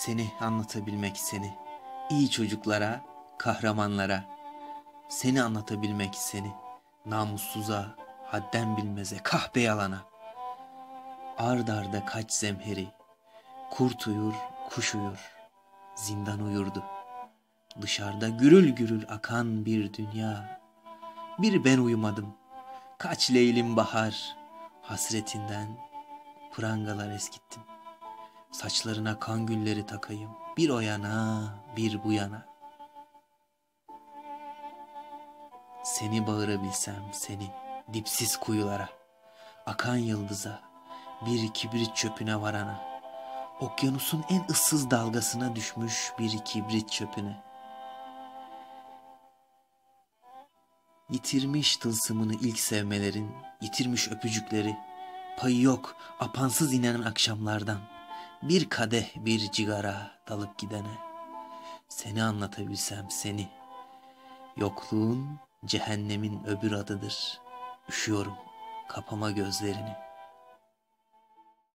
Seni anlatabilmek seni, iyi çocuklara, kahramanlara. Seni anlatabilmek seni, namussuza, hadden bilmeze, kahpe yalana. Ard arda kaç zemheri, kurt uyur, kuş uyur, zindan uyurdu. Dışarıda gürül gürül akan bir dünya. Bir ben uyumadım, kaç leylim bahar, hasretinden prangalar eskittim. Saçlarına kan gülleri takayım, bir o yana, bir bu yana. Seni bağırabilsem seni, dipsiz kuyulara, akan yıldıza, bir kibrit çöpüne varana, okyanusun en ıssız dalgasına düşmüş bir kibrit çöpüne. Yitirmiş tılsımını ilk sevmelerin, yitirmiş öpücükleri, payı yok apansız inen akşamlardan, bir kadeh bir cigara dalıp gidene. Seni anlatabilsem seni, yokluğun cehennemin öbür adıdır. Üşüyorum, kapama gözlerini.